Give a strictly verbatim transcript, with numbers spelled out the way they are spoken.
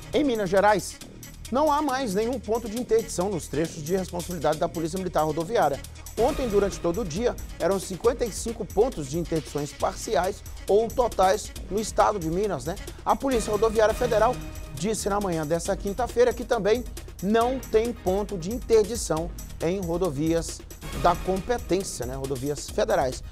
Em Minas Gerais, não há mais nenhum ponto de interdição nos trechos de responsabilidade da Polícia Militar Rodoviária. Ontem, durante todo o dia, eram cinquenta e cinco pontos de interdições parciais ou totais no estado de Minas, né? A Polícia Rodoviária Federal disse na manhã dessa quinta-feira que também não tem ponto de interdição em rodovias da competência, né? Rodovias federais.